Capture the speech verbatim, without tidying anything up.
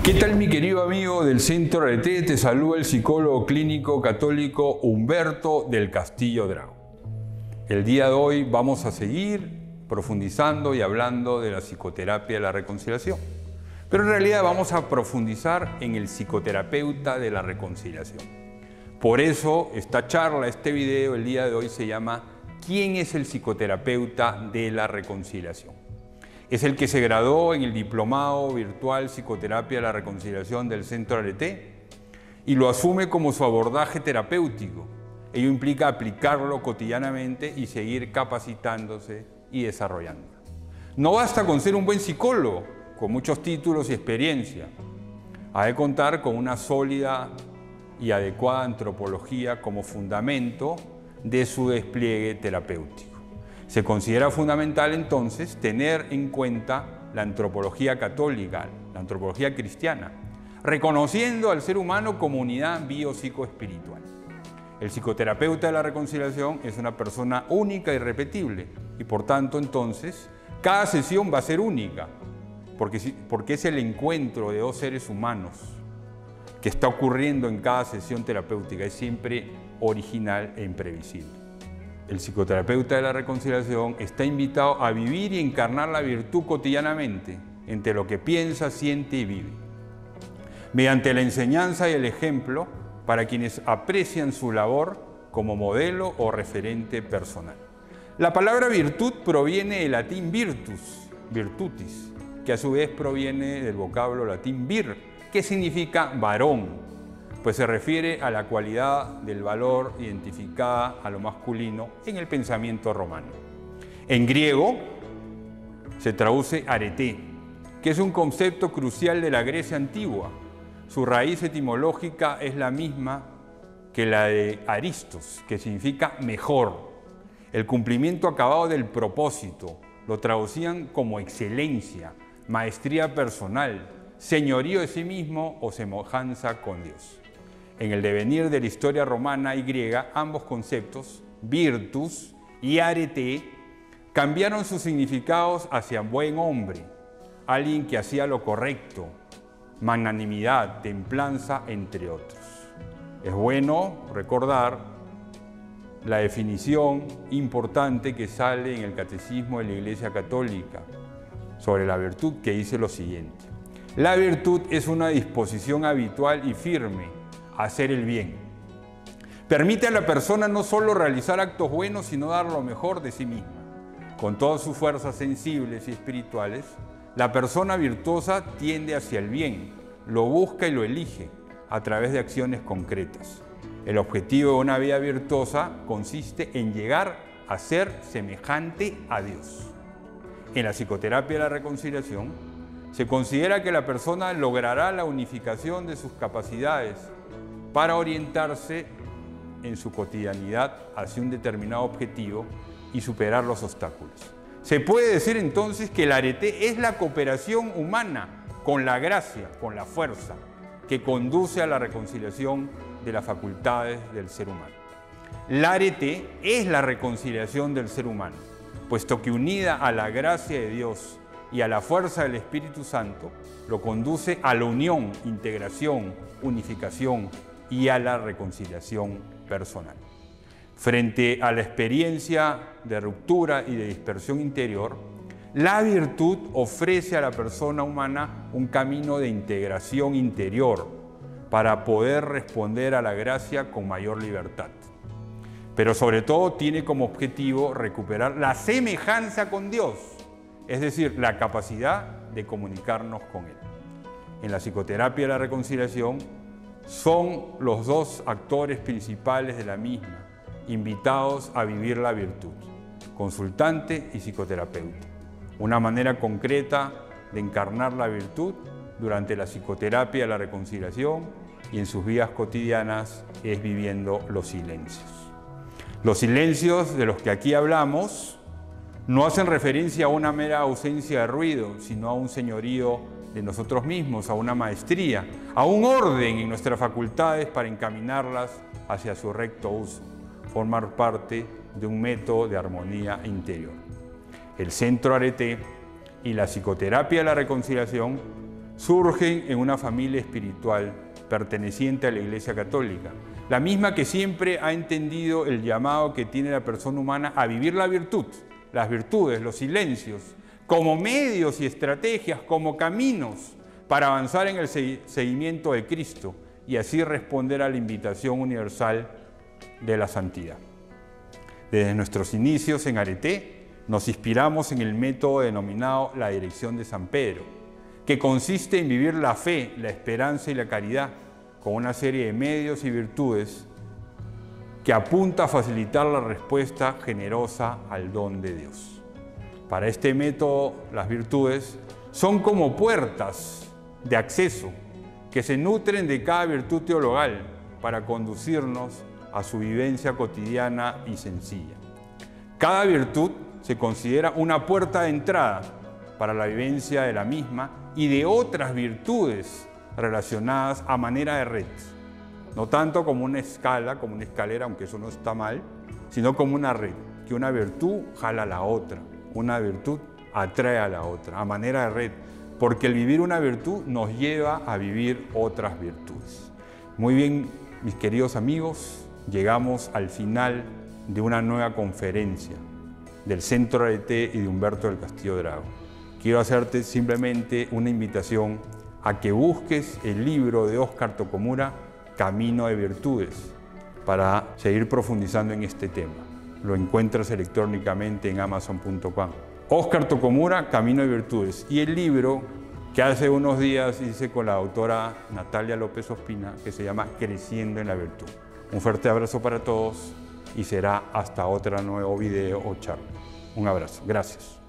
¿Qué tal, mi querido amigo del Centro Arete? Te saluda el psicólogo clínico católico Humberto del Castillo Drago. El día de hoy vamos a seguir profundizando y hablando de la psicoterapia de la reconciliación. Pero en realidad vamos a profundizar en el psicoterapeuta de la reconciliación. Por eso esta charla, este video, el día de hoy se llama ¿Quién es el psicoterapeuta de la reconciliación? Es el que se graduó en el Diplomado Virtual Psicoterapia de la Reconciliación del Centro Arete y lo asume como su abordaje terapéutico. Ello implica aplicarlo cotidianamente y seguir capacitándose y desarrollándolo. No basta con ser un buen psicólogo, con muchos títulos y experiencia. Ha de contar con una sólida y adecuada antropología como fundamento de su despliegue terapéutico. Se considera fundamental entonces tener en cuenta la antropología católica, la antropología cristiana, reconociendo al ser humano como unidad biopsicoespiritual. El psicoterapeuta de la reconciliación es una persona única y irrepetible y por tanto entonces cada sesión va a ser única porque, porque es el encuentro de dos seres humanos que está ocurriendo en cada sesión terapéutica, es siempre original e imprevisible. El psicoterapeuta de la reconciliación está invitado a vivir y encarnar la virtud cotidianamente entre lo que piensa, siente y vive, mediante la enseñanza y el ejemplo para quienes aprecian su labor como modelo o referente personal. La palabra virtud proviene del latín virtus, virtutis, que a su vez proviene del vocablo latín vir, que significa varón, pues se refiere a la cualidad del valor identificada a lo masculino en el pensamiento romano. En griego se traduce arete, que es un concepto crucial de la Grecia antigua. Su raíz etimológica es la misma que la de aristos, que significa mejor. El cumplimiento acabado del propósito lo traducían como excelencia, maestría personal, señorío de sí mismo o semejanza con Dios. En el devenir de la historia romana y griega, ambos conceptos, virtus y arete, cambiaron sus significados hacia buen hombre, alguien que hacía lo correcto, magnanimidad, templanza, entre otros. Es bueno recordar la definición importante que sale en el Catecismo de la Iglesia Católica sobre la virtud, que dice lo siguiente: la virtud es una disposición habitual y firme a hacer el bien. Permite a la persona no solo realizar actos buenos, sino dar lo mejor de sí misma. Con todas sus fuerzas sensibles y espirituales, la persona virtuosa tiende hacia el bien, lo busca y lo elige a través de acciones concretas. El objetivo de una vida virtuosa consiste en llegar a ser semejante a Dios. En la psicoterapia de la reconciliación, se considera que la persona logrará la unificación de sus capacidades para orientarse en su cotidianidad hacia un determinado objetivo y superar los obstáculos. Se puede decir entonces que el arete es la cooperación humana con la gracia, con la fuerza, que conduce a la reconciliación de las facultades del ser humano. El arete es la reconciliación del ser humano, puesto que unida a la gracia de Dios y a la fuerza del Espíritu Santo, lo conduce a la unión, integración, unificación y a la reconciliación personal. Frente a la experiencia de ruptura y de dispersión interior, la virtud ofrece a la persona humana un camino de integración interior para poder responder a la gracia con mayor libertad. Pero sobre todo tiene como objetivo recuperar la semejanza con Dios, es decir, la capacidad de comunicarnos con Él. En la psicoterapia de la reconciliación son los dos actores principales de la misma, invitados a vivir la virtud, consultante y psicoterapeuta. Una manera concreta de encarnar la virtud durante la psicoterapia de la reconciliación y en sus vidas cotidianas es viviendo los silencios. Los silencios de los que aquí hablamos no hacen referencia a una mera ausencia de ruido, sino a un señorío de nosotros mismos, a una maestría, a un orden en nuestras facultades para encaminarlas hacia su recto uso, formar parte de un método de armonía interior. El Centro Arete y la psicoterapia de la reconciliación surgen en una familia espiritual perteneciente a la Iglesia Católica, la misma que siempre ha entendido el llamado que tiene la persona humana a vivir la virtud, las virtudes, los silencios, como medios y estrategias, como caminos para avanzar en el seguimiento de Cristo y así responder a la invitación universal de la santidad. Desde nuestros inicios en Areté nos inspiramos en el método denominado la dirección de San Pedro, que consiste en vivir la fe, la esperanza y la caridad con una serie de medios y virtudes que apunta a facilitar la respuesta generosa al don de Dios. Para este método, las virtudes son como puertas de acceso que se nutren de cada virtud teologal para conducirnos a su vivencia cotidiana y sencilla. Cada virtud se considera una puerta de entrada para la vivencia de la misma y de otras virtudes relacionadas a manera de red, no tanto como una escala, como una escalera, aunque eso no está mal, sino como una red, que una virtud jala a la otra, una virtud atrae a la otra, a manera de red, porque el vivir una virtud nos lleva a vivir otras virtudes. Muy bien, mis queridos amigos, llegamos al final de una nueva conferencia del Centro Areté y de Humberto del Castillo Drago. Quiero hacerte simplemente una invitación a que busques el libro de Óscar Tocomura, Camino de Virtudes, para seguir profundizando en este tema. Lo encuentras electrónicamente en amazon punto com. Óscar Tocomura, Camino de Virtudes. Y el libro que hace unos días hice con la doctora Natalia López Ospina, que se llama Creciendo en la Virtud. Un fuerte abrazo para todos y será hasta otro nuevo video o charla. Un abrazo. Gracias.